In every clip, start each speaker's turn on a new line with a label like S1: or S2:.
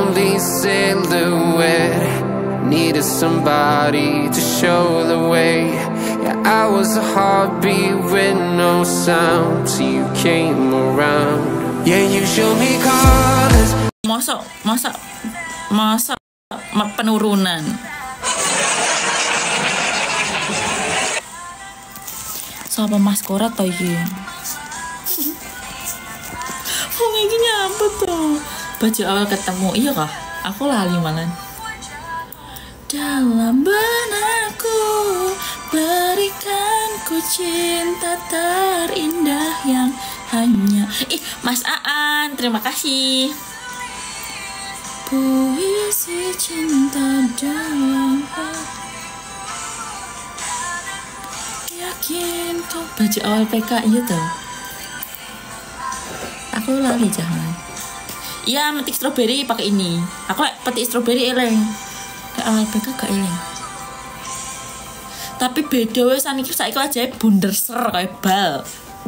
S1: lonely silhouette. Needed somebody to show the way. Yeah, I was a heartbeat with no sound till you came around. Yeah, you showed me colors.
S2: Masa penurunan. Siapa Mas Kora toh iki? Oh, iki nyapa tuh? Baju awal ketemu, iya kah? Aku lali malan. Dalam benakku berikan ku cinta terindah yang hanya. Mas Aan, terima kasih. Puisi cinta dalam hati. Yakin kau baju awal PK iya tuh. Aku lali jangan. Iya, metik stroberi pakai ini. Aku petik stroberi eleng. Awal PK gak eleng. Tapi beda wes saniki saiki aja bunder ser kayak bal.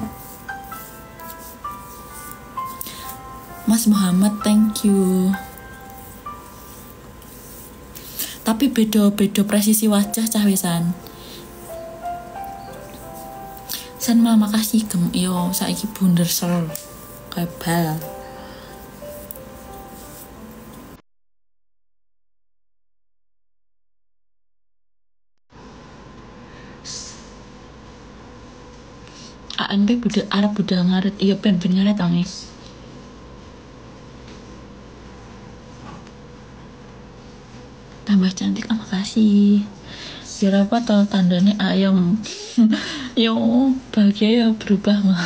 S2: Mas Muhammad, thank you. Tapi beda presisi wajah cah wesan. San makasih gem yo saiki bunder ser kayak bal. ANP budal ngaret, iya ben ngaret angis. Tambah cantik, makasih. Biar apa tol tandanya ayam. Yo bahagia ya berubah mah.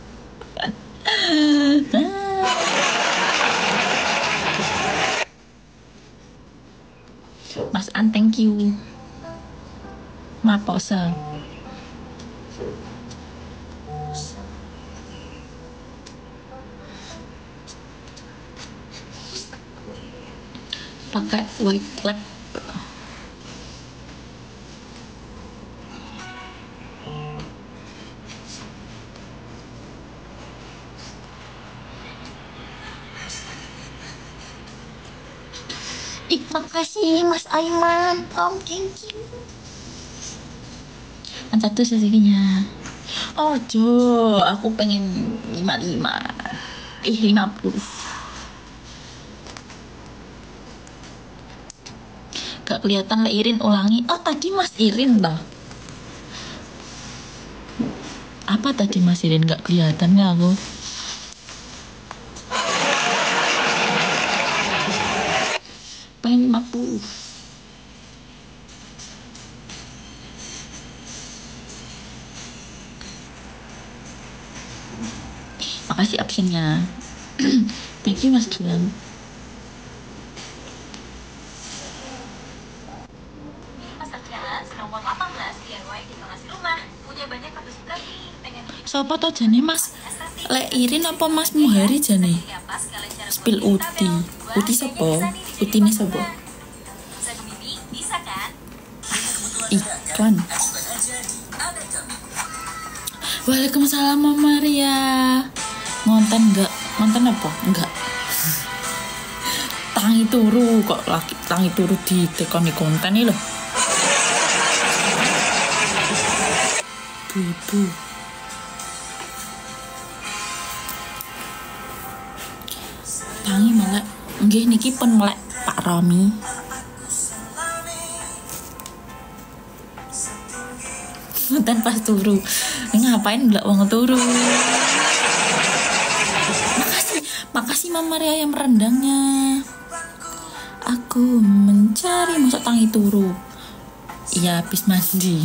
S2: Mas An, thank you. Maposa. Pakai white lab. Makasih Mas Aiman. Thank you. Kan satu sesinya. Oh Jo, aku pengen 55. 50. Gak kelihatan lah Irin, ulangi. Oh tadi Mas Irin lah. Apa tadi Mas Irin gak kelihatan ya aku? Pengen 50. Makasih absennya. Thank you Mas Gilang. Siapa tau jane Mas Lek Irin apa Mas Muhari jane? Spill Uti. Uti sopo? Utine sopo? Iklan. Waalaikumsalam Mama Maria. Ngonten enggak? Ngonten apa? Enggak. Tangi turu kok laki tangi turu di tekoni konten ini loh. Bu. Tangi melek. Nggih niki pun melek Pak Romi. Nonton pas turu. Ngapain nggak wong turu? Makasih Mama Maria yang rendangnya. Aku mencari masuk tangi turu. Iya habis mandi.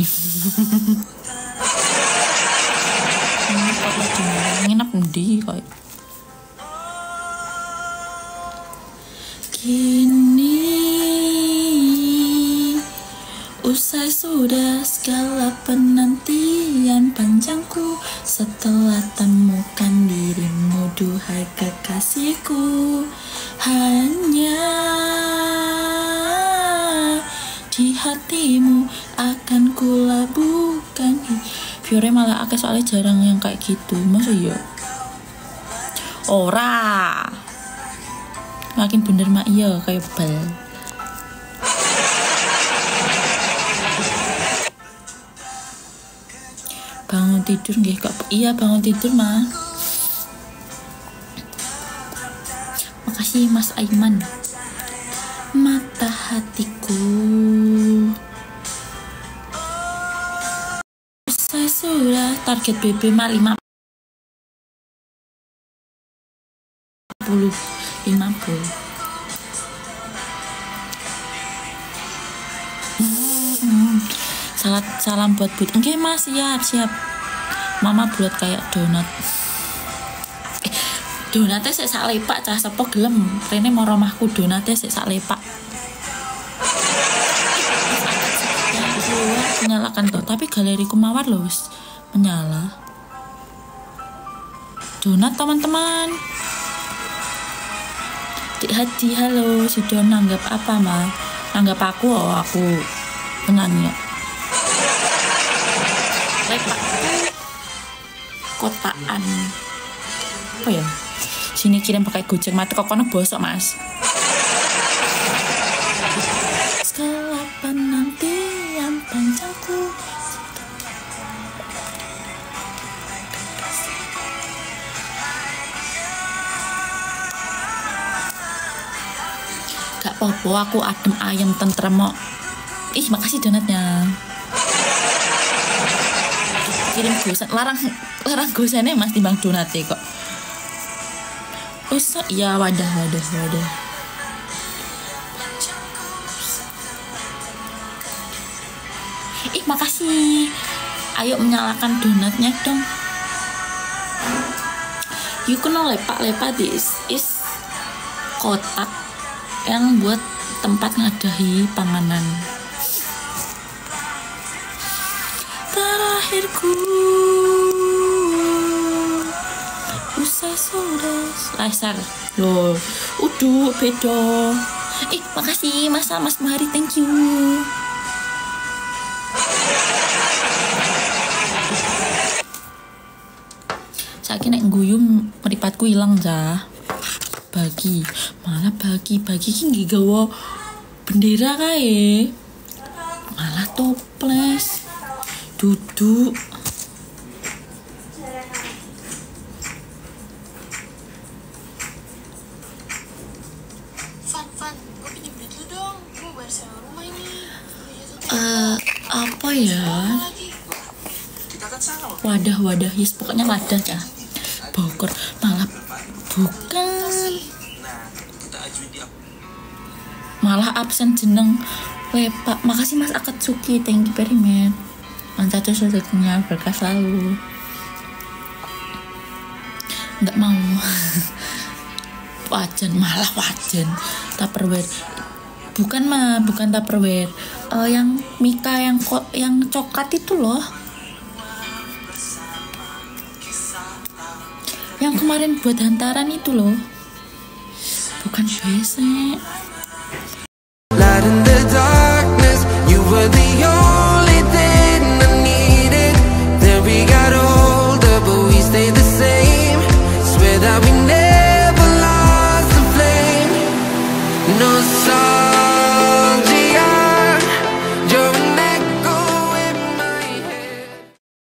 S2: Nginep di kok. Kini usai sudah segala penantian panjangku setelah temukan dirimu duhai kekasihku. Hanya di hatimu akan kulabuhkan. Fiore malah akeh soalnya jarang yang kayak gitu. Masa ya? Ora makin bener mak iya kayak bal. Bangun tidur nggih kok. Iya bangun tidur mah. Makasih Mas Aiman. Mata hatiku saya sudah target BB mak 50. Salam buat Bud. Oke mas, siap. Mama buat kayak donat. Donatnya sik sak lepak cah sepo gelem. Rene mau romahku donatnya sik sak lepak. Menyalakan tuh, tapi galeriku mawar loh menyala. Donat teman-teman. Dik Hadi halo, sudah nanggap apa mah? Nanggap aku penyanyi. Lepak kotaan apa ya? Sini kirim pakai Gojek mati kok kono bosok mas. Kapan nanti yang panjangku gak popo aku adem ayam tentrem mo. Ih makasih donatnya. Kirim gosen larang gosennya mas timbang donatnya kok. Usah ya wadah. Ih makasih. Ayo menyalakan donatnya dong. You know lepak this is kotak yang buat tempat ngadahi panganan. Terakhirku usai sudah lasar loh. Udah bedo. Makasih Mas Muhari, thank you. Saiki nek guyum mripatku ilang cah. Malah bagi ki gawa bendera kae. Malah toples. Duduk.
S3: Van, gue pinjem duit lu dong. Gue bayar sewa rumah ini.
S2: Apa ya? Wadah, yes pokoknya wadah ya. Bogor malah bukan. Malah absen jeneng lepak. Makasih Mas Akatsuki, thank you very much. Mancaco sejatinya berkah selalu. Nggak mau. wajan Tupperware. Bukan Tupperware. Yang Mika yang coklat itu loh. Yang kemarin buat hantaran itu loh. Bukan besek.